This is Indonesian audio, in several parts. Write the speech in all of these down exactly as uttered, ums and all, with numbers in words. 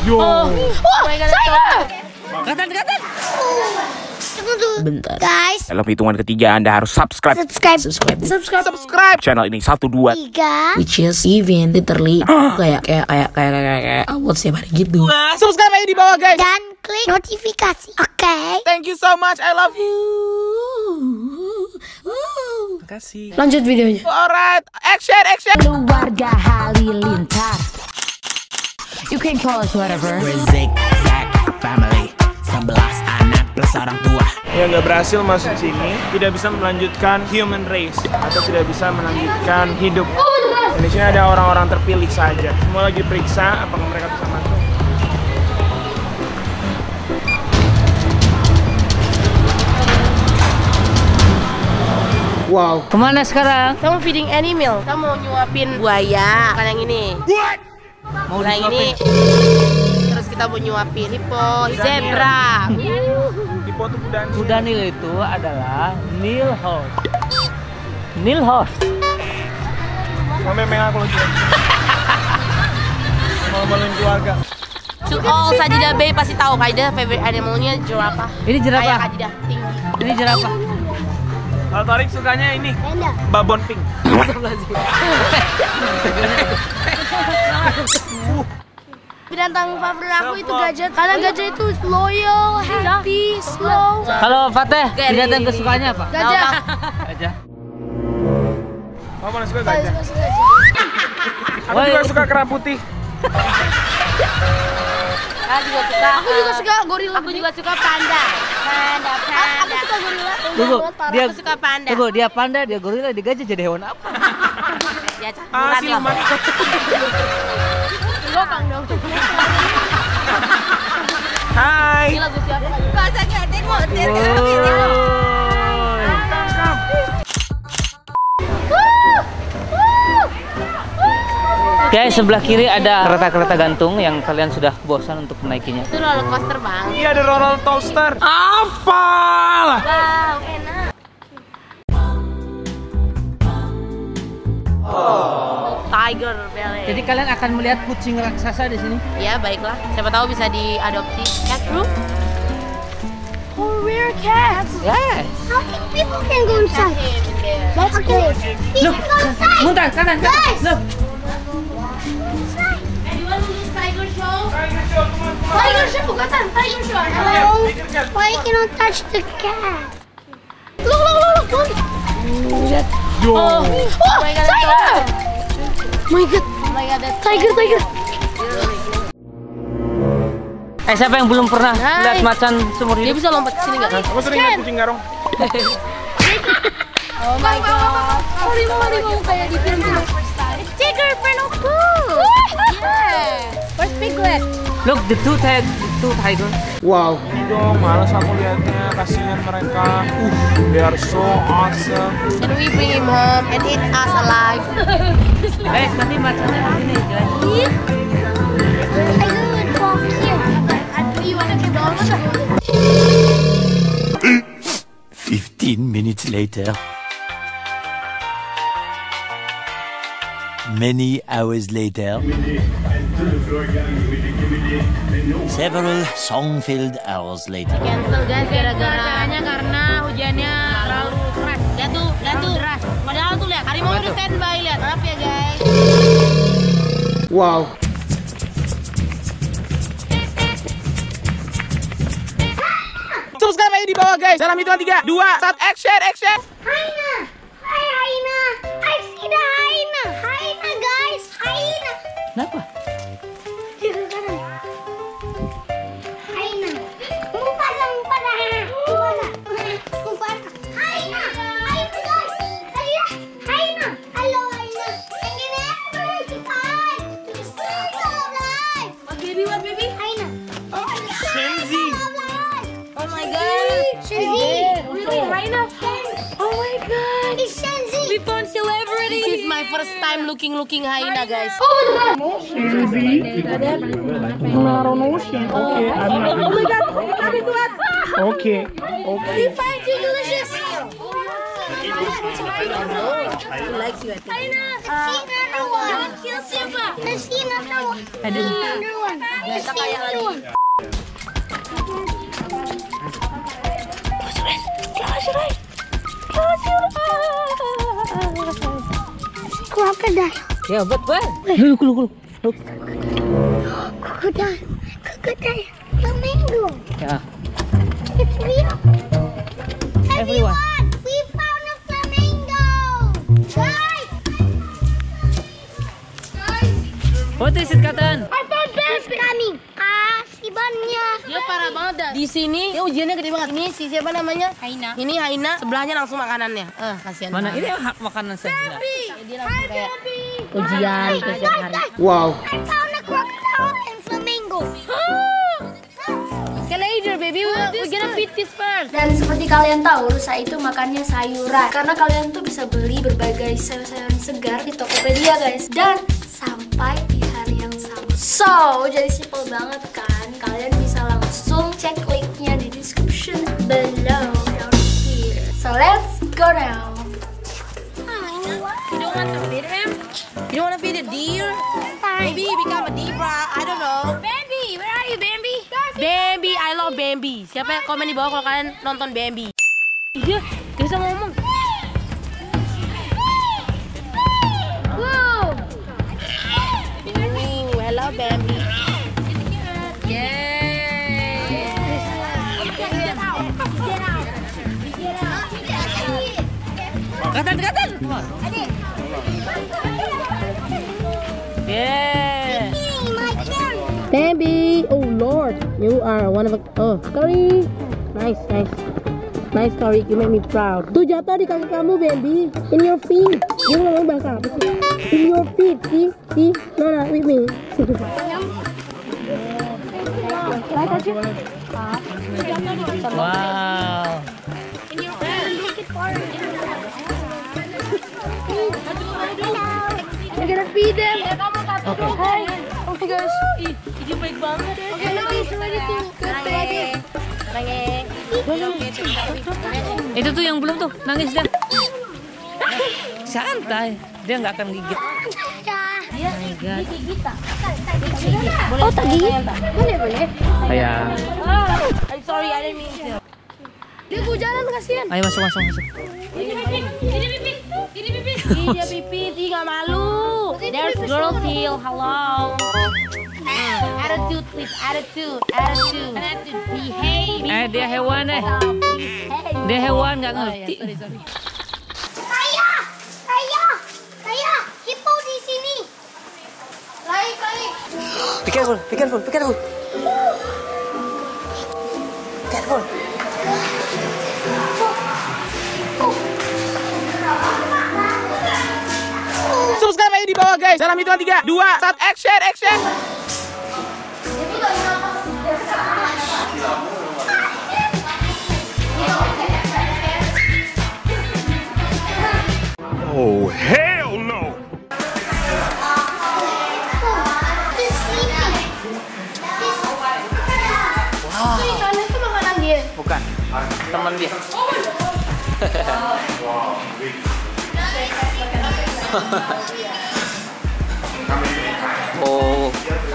Yo. Oh, saya. Katan-katan. Bentar. Guys. Dalam hitungan ketiga Anda harus subscribe. Subscribe. Subscribe. Subscribe. Subscribe channel ini satu dua tiga. Which is even literally kayak kayak kayak kayak kayak kayak upload setiap hari gitu. Subscribe aja di bawah guys. Dan klik notifikasi. Oke. Okay? Thank you so much. I love you. Terima kasih. Lanjut videonya. Alright, action, action. Keluarga Halilintar. You can call us whatever. Zig Zag Family, sebelas anak plus orang tua. Yang nggak berhasil masuk sini tidak bisa melanjutkan human race atau tidak bisa melanjutkan hidup. Dan di sini ada orang-orang terpilih saja. Semua lagi periksa apakah mereka bisa masuk. Wow. Kemana sekarang? Kita mau feeding animal. Kita mau nyuapin buaya. Bukan yang ini. What? Mau yang ini. Terus kita mau nyuapin hippo, zebra. Hippo tuh kuda. Kuda Nil itu adalah Nil horse. Nil horse. Mau memang aku lagi. Mau maluin keluarga. To all Sajidah Bay pasti tahu Kaidah favorite animalnya jerapah. Ini jerapah. Kayak Sajidah tinggi. Ini jerapah. Kalau Tarik sukanya ini. Panda. Babon pink. Binatang favorit aku itu gajah. Karena gajah itu loyal, happy, slow. Kalau Fateh, binatang kesukaannya apa? Gajah. Gajah. Kamu mana suka gajah? Suka gajah. Aku juga suka kera putih. Aku juga suka. Aku juga suka gorila. Aku juga suka panda. Panda, panda. Aku suka gorila. Tunggu, dia Aku suka panda. Tunggu, dia panda, dia gorila, dia gajah, jadi hewan apa? Ya Ah, campuran lah. siluman. Gokang dong. Hai. Ini lagu siapa? Gak usah ngatain motor. Guys, sebelah kiri ada kereta-kereta gantung yang kalian sudah bosan untuk menaikinya. Itu roller coaster bang. Iya ada roller coaster. Apalah. Wow, enak. Oh. Tiger Ballet. Jadi kalian akan melihat kucing raksasa di sini. Ya baiklah, siapa tahu bisa diadopsi. Cat room? Oh, rare cats. Yes. How can people can go inside? Let's go. Look, muntar kanan, kanan. Look. Anyone who does tiger show? Tiger show, bukan tiger show. Hello. Why you cannot touch the cat? Look, look, look, look. Yo. Oh, Oh my god, tiger! My god, Oh my god, that's tiger, tiger. Eh, siapa yang belum pernah Hai. lihat macan seumur Dia hidup? bisa lompat ke sini nggak? Aku sering lihat kucing garong. Oh my god. Harimau, harimau kayak di film-film. Tiger Pernopoo. Yeah. Where's Piglet? Look, the two tag, the two tigers. Wow. Ini dong, malas aku lihatnya. Kasihan mereka. Uh, they are so awesome. Can we bring him home and eat us alive? Guys, nanti macannya di sini, guys. Tiger would walk here. You wanna get lost? Fifteen minutes later. Many hours later. Several song-filled hours later. Cancel guys gara-gara karena hujannya terlalu keras. Lihat tuh, lihat tuh. Padahal tuh lihat harimau udah standby, lihat. Maaf ya guys. Wow. Subscribe aja di bawah guys. Dalam hitungan tiga, dua, satu, action, action. Hyena! Hi, hyena! I see the hyena! Hyena, guys! Hyena! Kenapa? Di ke kanan. Hyena. Mufasa, Mufasa. Mufasa. Mufasa. Hyena! Hyena, guys! Hyena! Hyena! Hello, hyena! And then everybody time! It's still alive! What baby, what baby? Hyena! Oh, Shenzi. Oh my god. Shenzi! Really, hyena? Oh my god! It's Shenzi! We found celebrity. This is my first time looking looking hyena guys. Oh my god! Okay, I'm not. Oh my god, it's coming to us. Okay, okay. We find you delicious! He likes you, I think. Aina, see another one. Don't kill Simba. Let's see another one. Aduh. Another one. Let's see another one. Close your eyes. Close your eyes. Crocodile. Ya, betul. Look, look, look. Look. Crocodile. Crocodile. Flamingo. Ya. It's real. Everyone. We found a flamingo. Guys. Guys. What is it, Katan? I found bears coming. Ah, si bannya. Dia parah banget dah. Di sini, dia ujiannya gede banget. Ini si siapa namanya? Haina. Ini Haina, sebelahnya langsung makanannya. Eh, kasihan. Mana banget. ini hak makanan saya. Dia langsung kayak ujian ke setiap hari. Wow. I found a crocodile and flamingo. Can later, baby. We're, we're gonna feed this first. Dan seperti kalian tahu, Rusa itu makannya sayuran. Karena kalian tuh bisa beli berbagai sayur-sayuran segar di Tokopedia, guys. Dan sampai di hari yang sama. So, jadi simple banget kan? Kalian bisa langsung cek linknya di description below down here. So, let's go now. You don't want to feed him? You don't want to feed a deer? Maybe become a zebra. I don't know. Bambi, where are you, Bambi? Bambi, I love Bambi. Siapa yang komen di bawah kalau kalian nonton Bambi? Iya, dia bisa ngomong. Wow. Ooh, hello Bambi. Yay. Katan, Katan. Yeah. Bambi, oh Lord, you are one of a. Oh, Tori, nice, nice, nice Tori, you make me proud. Tuh jatuh di kaki kamu, Bambi, in your feet. Dia ngomong bahasa apa sih? In your feet, see, see, no, no, with me. Wow. We're gonna feed them. Okay. Hi. Okay guys. Ih, ini baik banget. Okay, now he's ready to go baby. Itu tuh yang belum tuh, nangis dia. Santai, dia nggak akan gigit. Oh my God. Oh, tadi? Boleh, boleh. Ayah. I'm sorry, I didn't mean to. Dia mau jalan, kasihan. Ayo masuk, masuk, masuk. Ini pipit, ini pipit, ini pipit. Ih, dia pipit, ih nggak malu. There's girl feel, hello. Attitude, please, attitude, attitude. Attitude, behave. Eh, dia hewan eh. Dia hewan, nggak ngerti. Kaya, kaya, kaya. Hippo di sini. Kaya, kaya. Be careful, be careful, be careful. Careful. Subscribe aja di bawah guys. Dalam hitungan tiga, dua, satu, action, action. Oh hell no. Bukan, teman dia. Oh.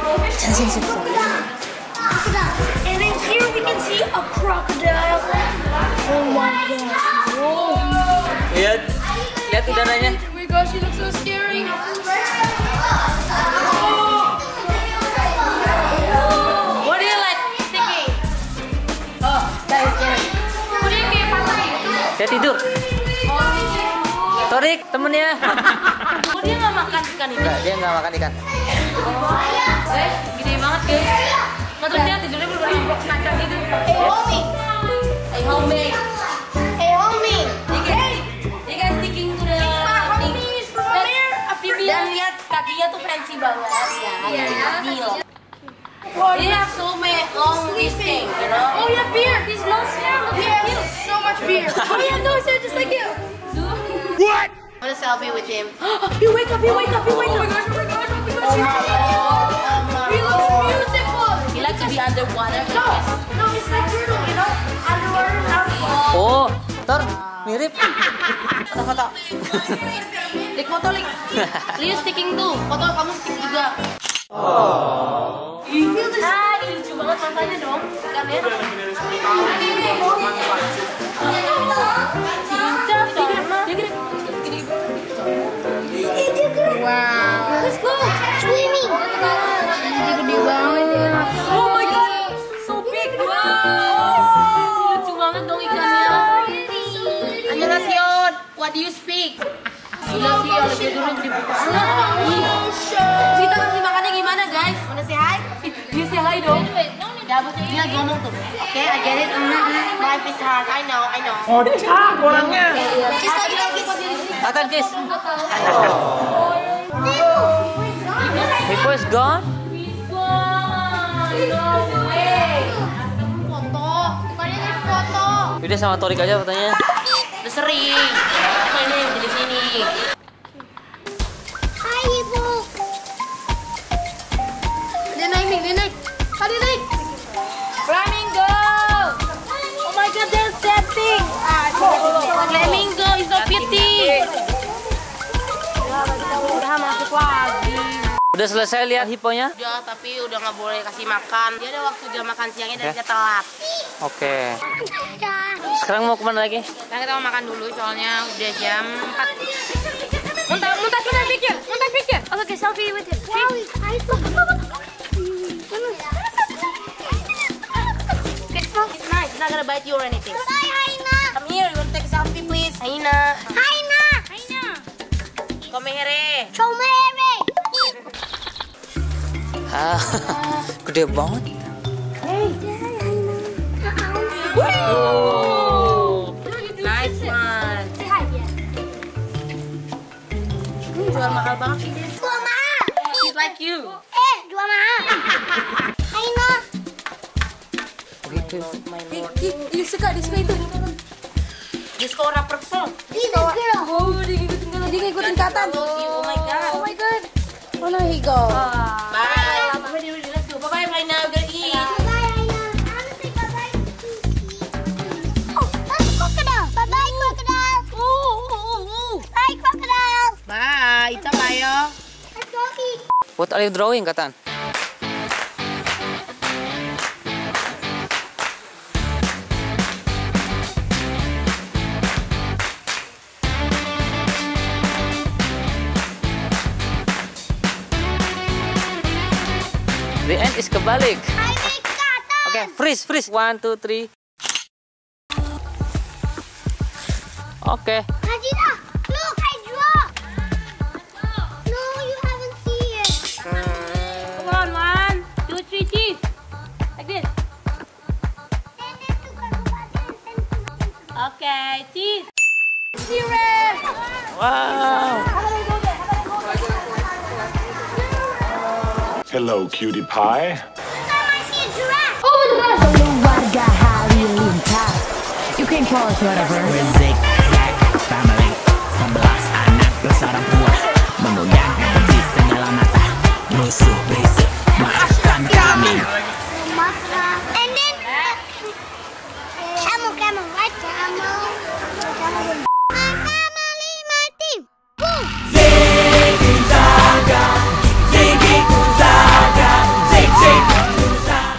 And then here we can see a crocodile. Oh my God. Whoa. Lihat, lihat udaranya. Oh my gosh, he looks so scary. What do you like? Sticky. Oh, that is scary. What do you kayak patah gitu? Dia tidur. Torik, temennya. Oh, dia nggak makan ikan itu? Enggak, dia nggak makan ikan. Guys, gede banget guys. Nggak terus dia tidurnya bener-bener kaca gitu. Hey homie. Hey homie. Hey, homie. You guys, you guys sticking to the thing. Dan lihat kakinya tuh fancy banget ya. Iya. Deal. They have so many long listing, you know. Oh yeah, beer. He's lost now. He has so much beer. Oh yeah, no, sir, just like you. What? I want a selfie with him. He wake up, he wake up, he wake up. Oh my gosh, oh my gosh, oh my gosh. He looks beautiful. He likes to be underwater. No, no, he's like turtle, you know? Underwater, underwater. Oh, Tor, Mirip. Foto-foto. Lik foto, Lik. Liu sticking tuh. Foto kamu stick juga. Oh. Ih, ah, ini lucu banget matanya dong. Kan ya? Cinta sama. Wow. Let's go. Swimming. Gede banget ya. Oh my god. So big. Wow. Lucu banget dong ikannya. Annyeonghaseyo. What do you speak? Gila sih, ya lebih dulu di buku. Kita kasih makannya gimana, guys? Wanna say hi? You say hi dong. Ya, dia lagi ngomong tuh. Oke, I get it. Life is hard. I know, I know. Kocak orangnya. Kiss lagi dong, kiss lagi. Akan kiss. Hippo is gone. Foto. Kalian foto. Udah sama Torik aja fotonya. Udah sering. Apa ini yang di sini? Hai Ibu. Dia naik nih, dia naik. Tadi naik. Flamingo. Oh my god, there's that thing. Flamingo is so pretty. Udah masuk lagi. Udah selesai lihat hipponya? Udah, tapi udah nggak boleh kasih makan. Dia ada waktu jam makan siangnya dan dia telat. Oke. Sekarang mau kemana lagi? Sekarang kita mau makan dulu soalnya udah jam empat. Muntah, muntah, muntah picture, muntah picture. Oke, okay, selfie with him. Wow, I saw. It's nice. It's not gonna bite you or anything. Bye, Haina. Come here, you want to take a selfie, please? Haina. Haina. Haina. Come here. Chomere. Ah, gede banget. Oh. Nice one. Hmm, jual mahal banget sih dia. Jual mahal. He's like you. Eh, jual mahal. Haina. My lord. Dia suka, dia suka itu. Dia suka orang purple. This is girl. Oh, dia ngikutin kata. Dia ngikutin kata. Oh my god. Oh my god. Oh no, he go. Bye. Ready, ready, let's go. Bye bye, bye now. We're gonna eat. Bye, Haina. I want to say bye-bye. Oh, that's crocodile. Bye-bye, crocodile. Ooh, ooh, ooh, ooh. Bye, crocodile. Bye. Ita tayo. Let's go eat. What are you drawing, Katan? The end is kebalik. I make kata. Oke, freeze, freeze. One, two, three. Oke. Hajira, look, I draw. No, you haven't seen it. Come on, one, two, three, cheese. Like this. Send it to Kabupaten and send it to my Okay, cheese. Zero. Wow. Hello, cutie pie. Come I see a giraffe. Keluarga Halilintar. You can call us whatever. Rizik, Zack, family. Sebelas anak plus orang tua. Mengundang di segala mata. Musuh berisik, maafkan kami. And then, uh, camel, camel, right? Camel. Camel.